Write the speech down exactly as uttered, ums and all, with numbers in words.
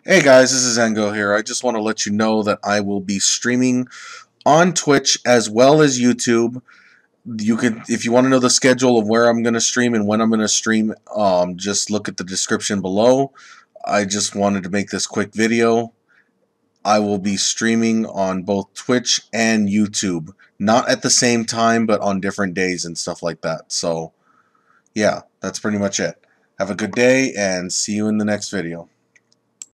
Hey guys, this is Engo here. I just want to let you know that I will be streaming on Twitch as well as YouTube. You could, if you want to know the schedule of where I'm going to stream and when I'm going to stream, um, just look at the description below. I just wanted to make this quick video. I will be streaming on both Twitch and YouTube. Not at the same time, but on different days and stuff like that. So, yeah, that's pretty much it. Have a good day and see you in the next video.